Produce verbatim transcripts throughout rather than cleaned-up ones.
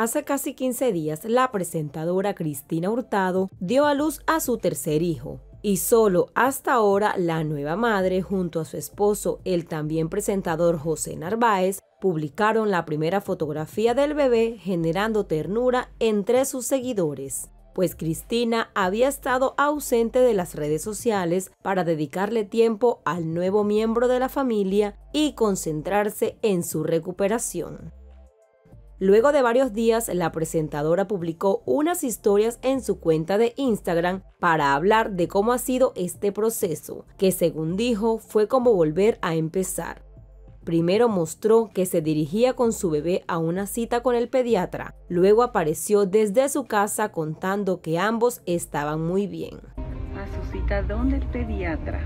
Hace casi quince días, la presentadora Cristina Hurtado dio a luz a su tercer hijo. Y solo hasta ahora la nueva madre junto a su esposo, el también presentador José Narváez, publicaron la primera fotografía del bebé, generando ternura entre sus seguidores. Pues Cristina había estado ausente de las redes sociales para dedicarle tiempo al nuevo miembro de la familia y concentrarse en su recuperación. Luego de varios días, la presentadora publicó unas historias en su cuenta de Instagram para hablar de cómo ha sido este proceso, que según dijo fue como volver a empezar. Primero mostró que se dirigía con su bebé a una cita con el pediatra, luego apareció desde su casa contando que ambos estaban muy bien. A su cita donde el pediatra.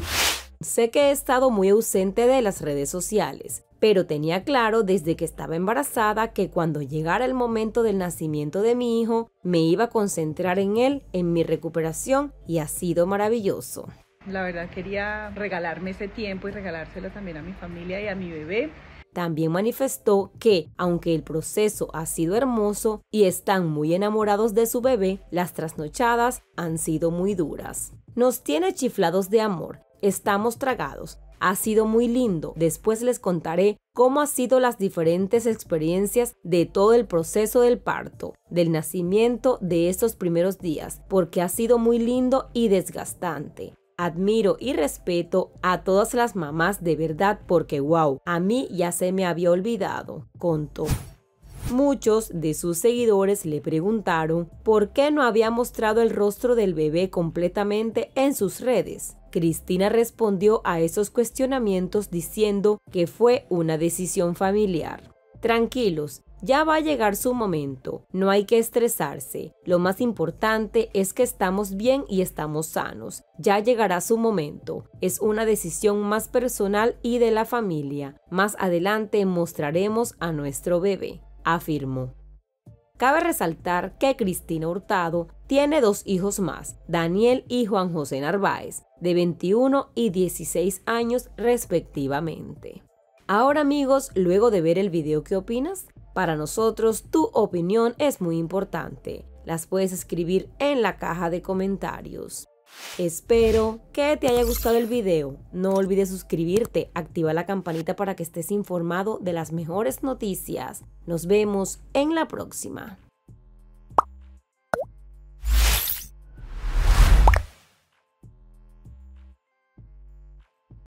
Sé que he estado muy ausente de las redes sociales, pero tenía claro desde que estaba embarazada que cuando llegara el momento del nacimiento de mi hijo, me iba a concentrar en él, en mi recuperación, y ha sido maravilloso. La verdad quería regalarme ese tiempo y regalárselo también a mi familia y a mi bebé. También manifestó que, aunque el proceso ha sido hermoso y están muy enamorados de su bebé, las trasnochadas han sido muy duras. Nos tiene chiflados de amor, estamos tragados, ha sido muy lindo. Después les contaré cómo han sido las diferentes experiencias de todo el proceso del parto, del nacimiento de estos primeros días, porque ha sido muy lindo y desgastante. Admiro y respeto a todas las mamás de verdad porque wow, a mí ya se me había olvidado, contó. Muchos de sus seguidores le preguntaron por qué no había mostrado el rostro del bebé completamente en sus redes. Cristina respondió a esos cuestionamientos diciendo que fue una decisión familiar. Tranquilos, ya va a llegar su momento, no hay que estresarse. Lo más importante es que estamos bien y estamos sanos. Ya llegará su momento. Es una decisión más personal y de la familia. Más adelante mostraremos a nuestro bebé, afirmó. Cabe resaltar que Cristina Hurtado tiene dos hijos más, Daniel y Juan José Narváez, de veintiuno y dieciséis años respectivamente. Ahora amigos, luego de ver el video, ¿qué opinas? Para nosotros, tu opinión es muy importante. Las puedes escribir en la caja de comentarios. Espero que te haya gustado el video. No olvides suscribirte, activa la campanita para que estés informado de las mejores noticias. Nos vemos en la próxima.